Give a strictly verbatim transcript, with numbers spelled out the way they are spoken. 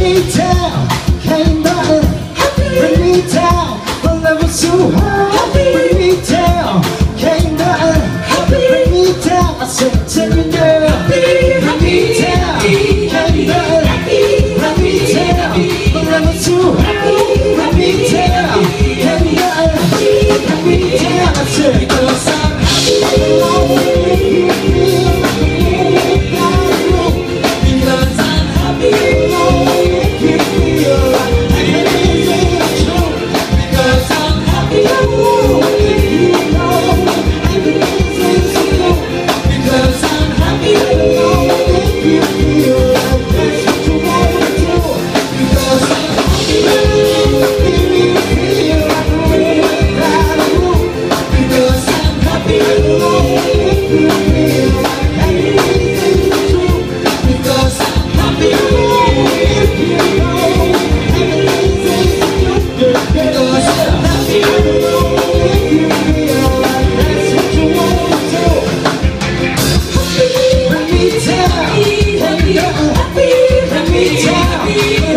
me down, can't nothing bring me down. My level's too high, bring me down, can't nothing bring me down. I said, take me down, bring me down, can't nothing bring me down. My level's too high, bring me down, can't nothing bring me down. I said, cause I'm happy alone with you. Because I'm happy alone with you. Because I'm happy alone with you. Because I'm happy alone with you. That's what you wanna do. Because I'm happy alone with you. Because I'm happy alone with you. Because I'm happy alone with you. Because I'm happy alone with you. That's what you wanna do. Bring me down, bring me down, bring me down.